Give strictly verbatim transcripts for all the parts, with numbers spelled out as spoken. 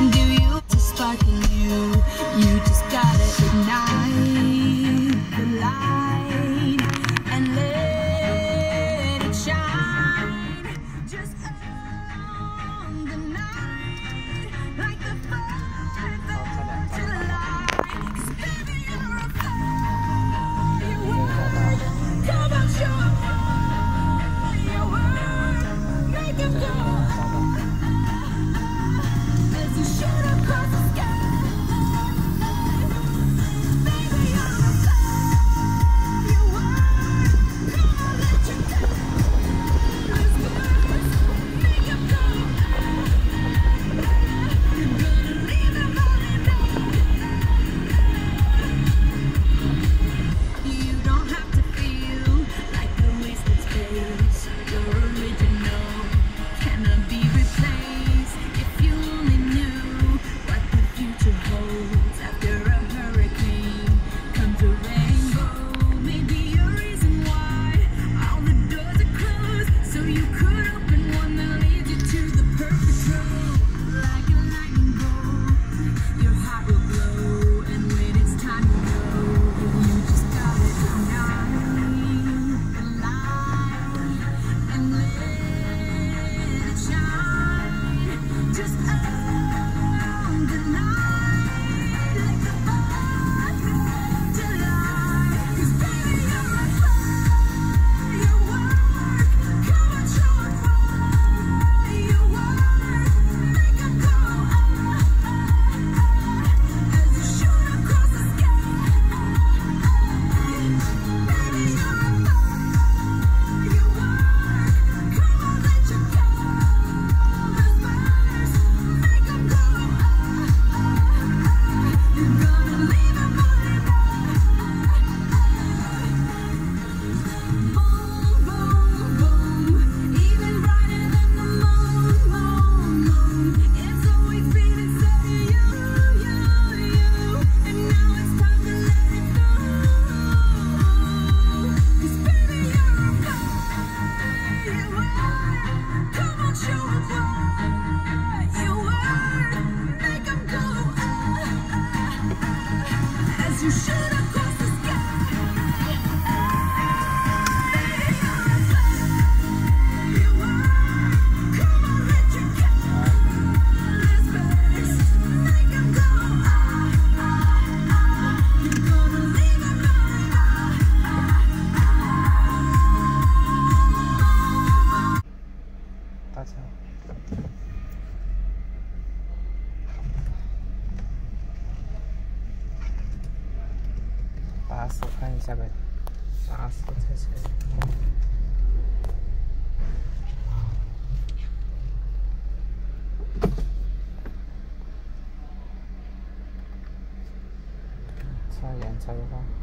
打死看一下呗，打死才行。擦眼擦个花。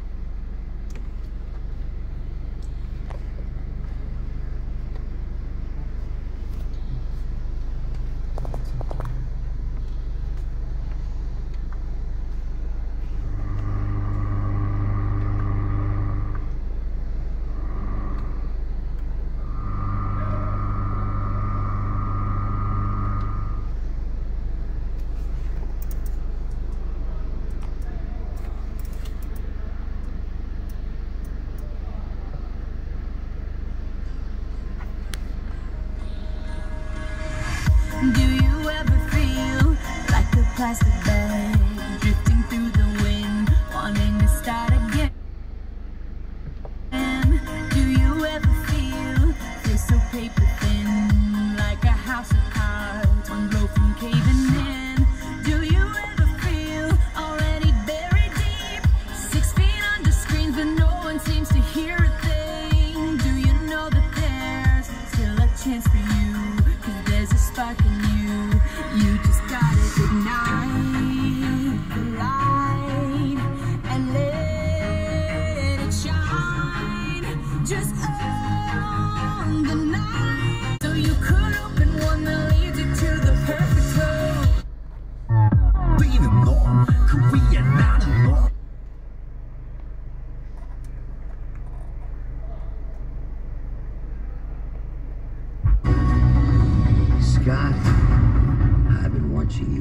Do you ever feel like a plastic bag drifting through the wind, wanting to start again? Do you ever feel feel so paper thin, like a house of cards, one blow from caving in? Do you ever feel already buried deep, six feet under screens, but no one seems to hear a thing? Do you know that there's still a chance for you? 'Cause there's a spark in you, you just gotta ignite.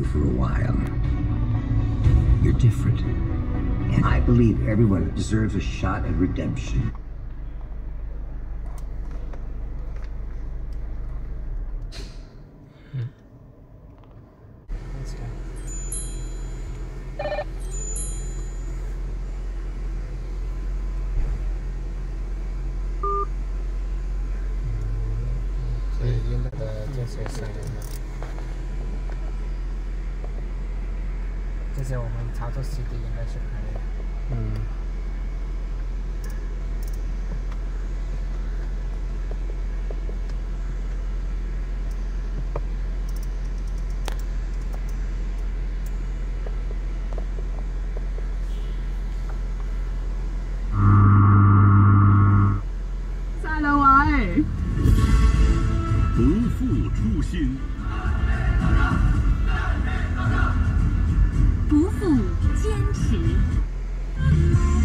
for a while. You're different. And I believe everyone deserves a shot at redemption. Let's go. 所以用的这些是，这些我们操作 C D 应该是可以的。嗯。 晒兩位。 不负初心， 不负坚持。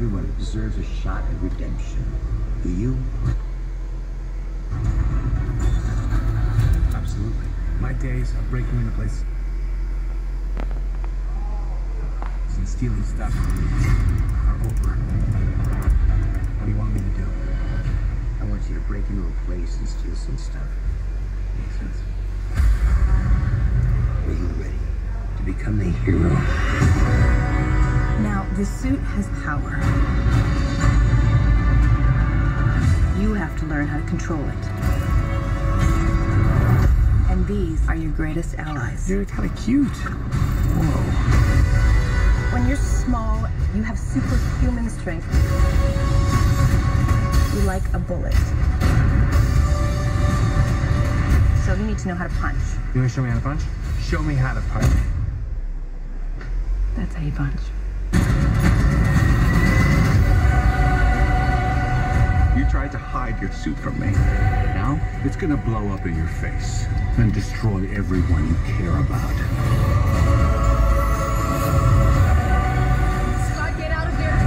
everyone deserves a shot at redemption. Do you? Absolutely. My days of breaking into places and stealing stuff are over. What do you want me to do? I want you to break into a place and steal some stuff. Makes sense. Are you ready to become the hero? Now, the suit has power. You have to learn how to control it. And these are your greatest allies. You're kind of cute. Whoa. When you're small, you have superhuman strength. You like a bullet. So you need to know how to punch. You want to show me how to punch? Show me how to punch. That's how you punch. You tried to hide your suit from me. Now, it's gonna blow up in your face and destroy everyone you care about. Scott, get out of here!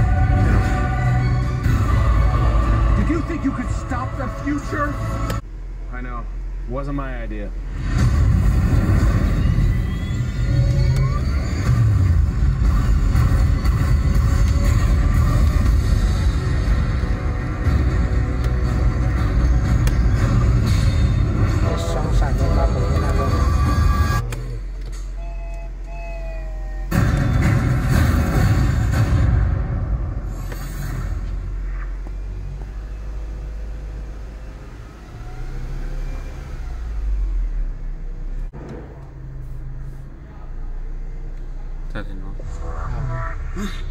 Did you think you could stop the future? I know. Wasn't my idea. Song sản của ba bộ là rồi. จะเห็นว่า